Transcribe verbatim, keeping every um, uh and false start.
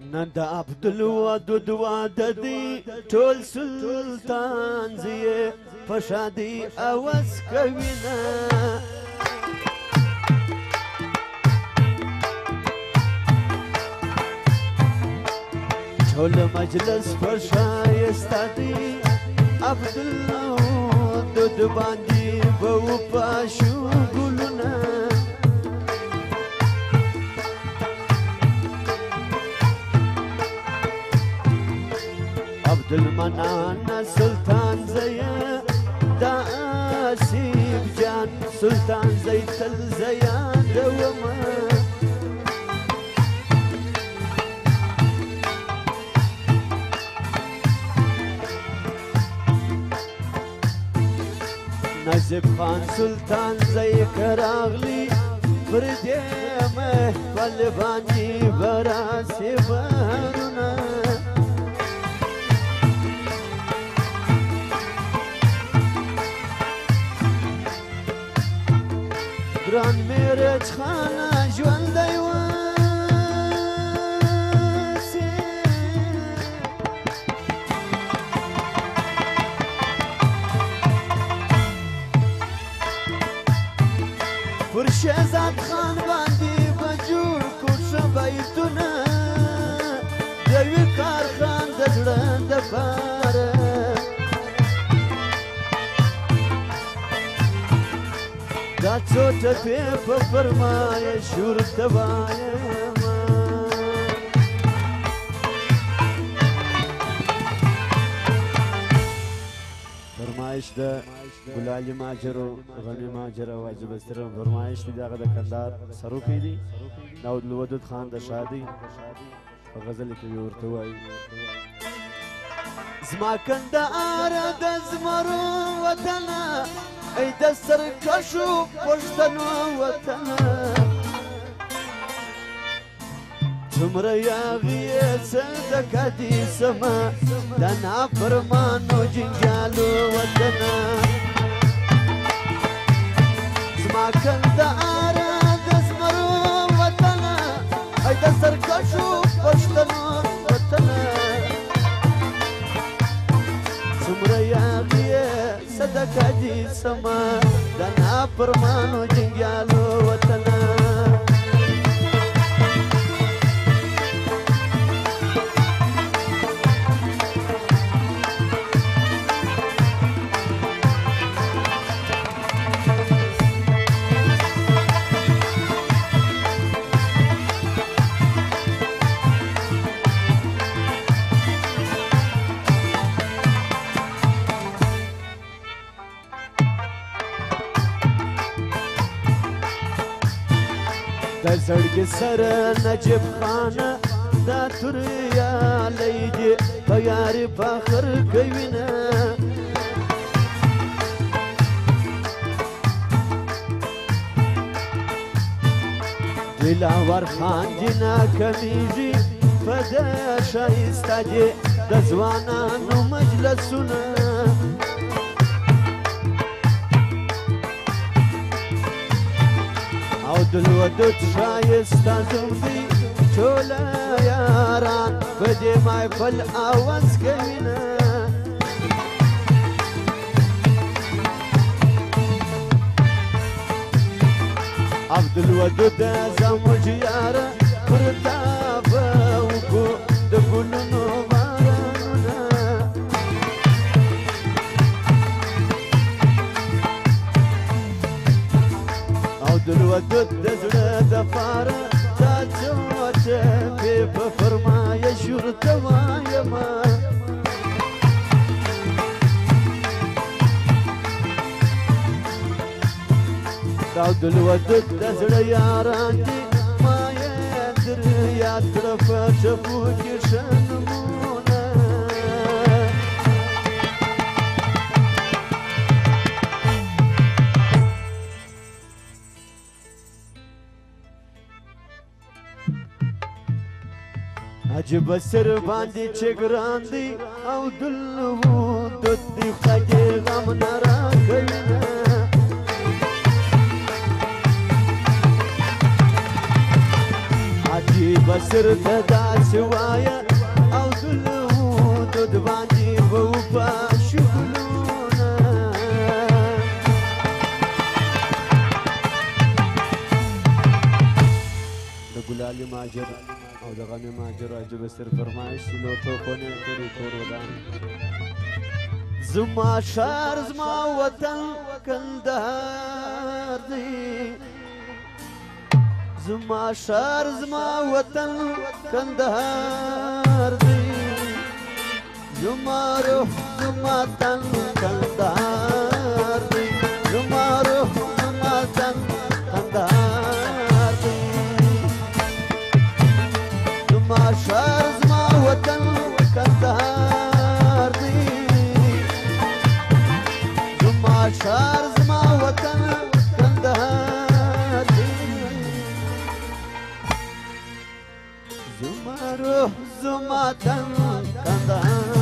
نن د عبدالودود واده دی ټول سلطان زیه په شادي اواز کوینه ټول مجلس په شایسته دی عبدالودود باندې به وپاشو ګلونه عبدالمنان سلطان زیا دا آسیب جان سلطان زی تل زیا دوما نجیب خان سلطان زی کراغلی بردی محفل بانی براسی بارونا گران میرج خانه ژوندی وسی پر شهزاد خان باندې به جوړ کړو ښه بیتونه د یوه کارخان د زړه دپاره دا څو ټپې په فرمایش ورته وایمه فرمایش د ګلالي ماجر او غني ماجر او واجب استر فرمایش دی دغه د کندهار سروکي دی داود الودود خان د شادي په غزل کې ورته وایي زما کندهار د زمرو وطن ای د سرکشو پښتنو وطن څومره یاغیې صدقه دي سما د نافرمانو جنجالو وطن زما کندهار د زمرو وطن ای د سرکشو پښتنو وطن څومره یاغیې صدقه دي سما د نافرمانو جنګیالو وطن د زړګي سره نجیب خان دا توریالی دی په یارې فخر کوینه دلاور خان جنا کمیږي په د ښایسته دی د ځوانانو مجلسونه عبدالودود شایسته زوم دی ټوله یاران په دې محفل اواز کوینه عبدالودود زموږ یاره پر تا به وکړو د ګلونو بارانونه عبدالودود د زړه دپاره دا څو ټپې په فرمایش ورته وایمه د عبدالودود د زړه یاران دي ما یې در یاد کړه په ټپو کې ښه نومونه عجب سر باندې چې ګران دی عبدالودود دی خدای دې غم نه راکوینه عجیب بسر تدا سوايا او دلو دود باندي ووبا شغلونا دغلالي ماجر او دغني ماجر عجب سر فرمایش لوټو کونه کړی تور ودان زما شهر زما وطن کندهار دی زما شهر زما وطن کندهار دی زما روح زما تن کندهار دی زما روح زما تن کندهار دی زما شهر زما وطن کندهار دی زما شهر زما وطن کندهار دی زما روح زما تن کندهار